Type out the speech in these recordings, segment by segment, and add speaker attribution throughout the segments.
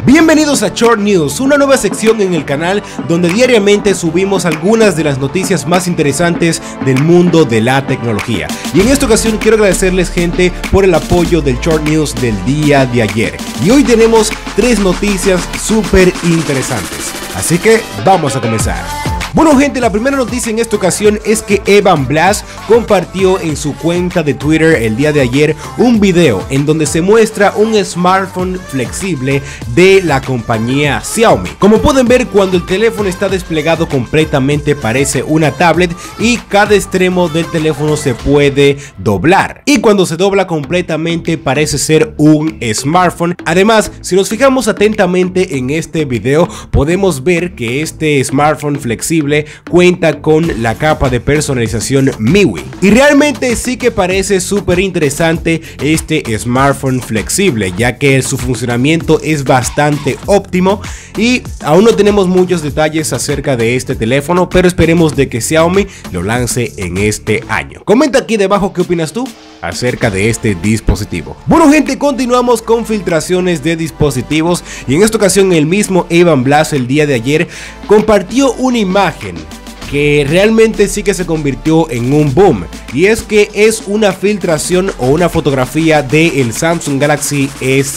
Speaker 1: Bienvenidos a Short News, una nueva sección en el canal donde diariamente subimos algunas de las noticias más interesantes del mundo de la tecnología. Y en esta ocasión quiero agradecerles, gente, por el apoyo del Short News del día de ayer. Y hoy tenemos 3 noticias súper interesantes, así que vamos a comenzar. Bueno, gente, la primera noticia en esta ocasión es que Evan Blass compartió en su cuenta de Twitter el día de ayer un video en donde se muestra un smartphone flexible de la compañía Xiaomi. Como pueden ver, cuando el teléfono está desplegado completamente parece una tablet y cada extremo del teléfono se puede doblar. Y cuando se dobla completamente parece ser un smartphone. Además, si nos fijamos atentamente en este video, podemos ver que este smartphone flexible cuenta con la capa de personalización MIUI. Y realmente sí que parece súper interesante este smartphone flexible, ya que su funcionamiento es bastante óptimo y aún no tenemos muchos detalles acerca de este teléfono, pero esperemos de que Xiaomi lo lance en este año. Comenta aquí debajo qué opinas tú acerca de este dispositivo. Bueno, gente, continuamos con filtraciones de dispositivos y en esta ocasión el mismo Evan Blass el día de ayer compartió una imagen que realmente sí que se convirtió en un boom, y es que es una filtración o una fotografía del Samsung Galaxy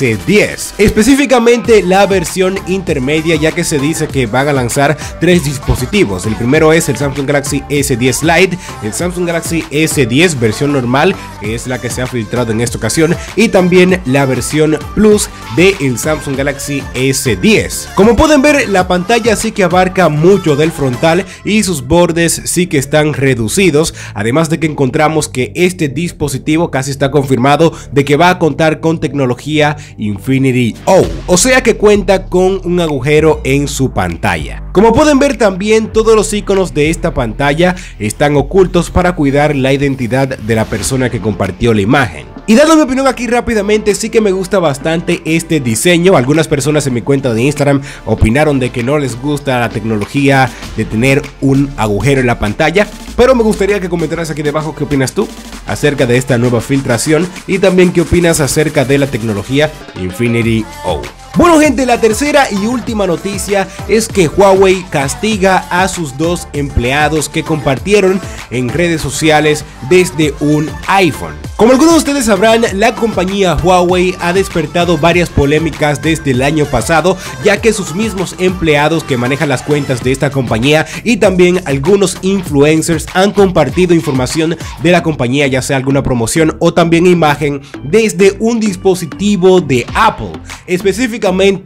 Speaker 1: S10, específicamente la versión intermedia, ya que se dice que van a lanzar 3 dispositivos. El primero es el Samsung Galaxy S10 Lite, el Samsung Galaxy S10 versión normal, que es la que se ha filtrado en esta ocasión, y también la versión Plus del Samsung Galaxy S10. Como pueden ver, la pantalla sí que abarca mucho del frontal y sus bordes sí que están reducidos, además de que encontramos que este dispositivo casi está confirmado de que va a contar con tecnología Infinity O sea que cuenta con un agujero en su pantalla. Como pueden ver, también todos los iconos de esta pantalla están ocultos para cuidar la identidad de la persona que compartió la imagen. Y dando mi opinión aquí rápidamente, sí que me gusta bastante este diseño. Algunas personas en mi cuenta de Instagram opinaron de que no les gusta la tecnología de tener un agujero en la pantalla, pero me gustaría que comentaras aquí debajo qué opinas tú acerca de esta nueva filtración y también qué opinas acerca de la tecnología Infinity O. Bueno, gente, la tercera y última noticia es que Huawei castiga a sus 2 empleados que compartieron en redes sociales desde un iPhone. Como algunos de ustedes sabrán, la compañía Huawei ha despertado varias polémicas desde el año pasado, ya que sus mismos empleados que manejan las cuentas de esta compañía y también algunos influencers han compartido información de la compañía, ya sea alguna promoción o también imagen desde un dispositivo de Apple, específicamente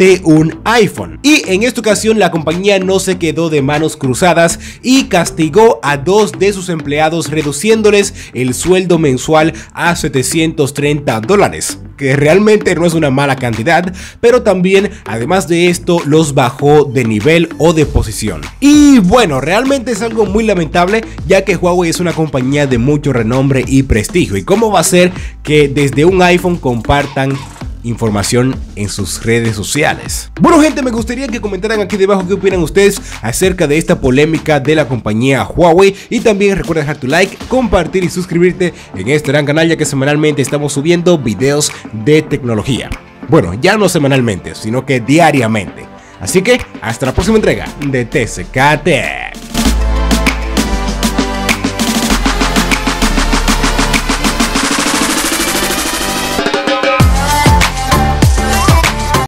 Speaker 1: un iPhone. Y en esta ocasión la compañía no se quedó de manos cruzadas y castigó a 2 de sus empleados, reduciéndoles el sueldo mensual a $730, que realmente no es una mala cantidad, pero también, además de esto, los bajó de nivel o de posición. Y bueno, realmente es algo muy lamentable, ya que Huawei es una compañía de mucho renombre y prestigio. ¿Y cómo va a ser que desde un iPhone compartan información en sus redes sociales? Bueno, gente, me gustaría que comentaran aquí debajo qué opinan ustedes acerca de esta polémica de la compañía Huawei, y también recuerda dejar tu like, compartir y suscribirte en este gran canal, ya que semanalmente estamos subiendo videos de tecnología. Bueno, ya no semanalmente, sino que diariamente. Así que hasta la próxima entrega de TCK Tech.